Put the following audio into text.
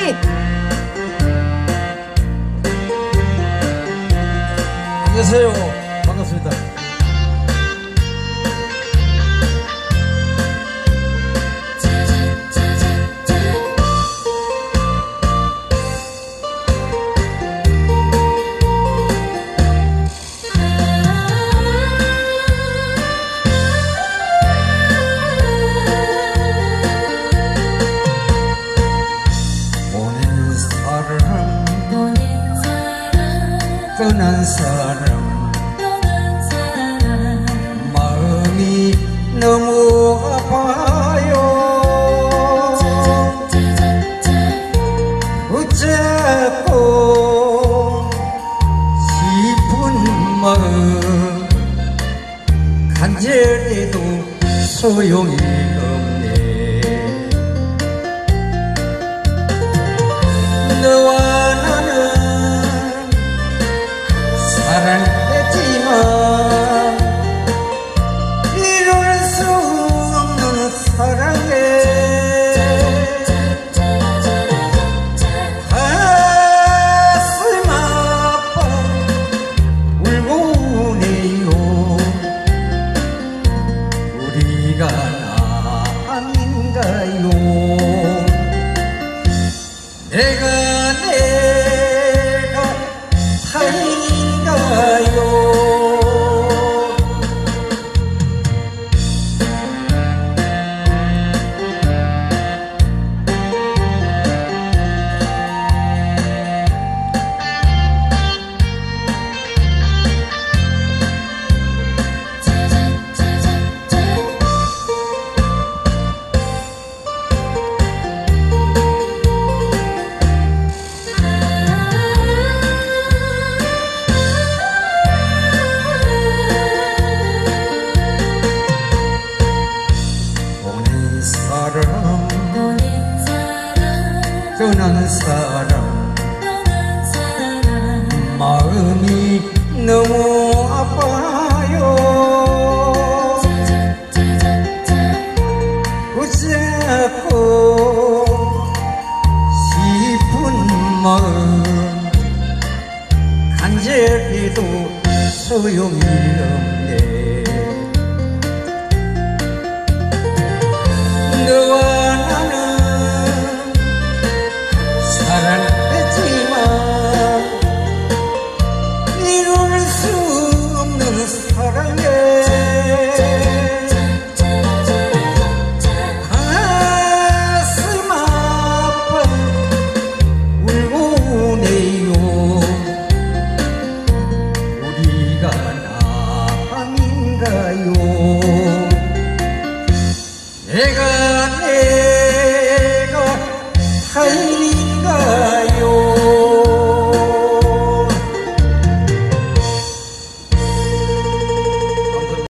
화이팅! 안녕하세요. 반갑습니다. 떠난 사람 마음이 너무 아파요. 어쩌고 싶은 마음 간절해도 소용이 없네. 너와 사랑했지만 이룰 수 없는 사랑에 가슴 아파 울고 우네요. 우리가 남인가요? 내가 타인인가요? 떠난 사람 마음이 너무 아파요. 어쩌고 싶은 마음 간절해도 소용이 없네. 너와 나는 사랑했지만 이룰 수 없는 사랑에 가슴 아파 울고 우네요. 우리가 남인가요? 내가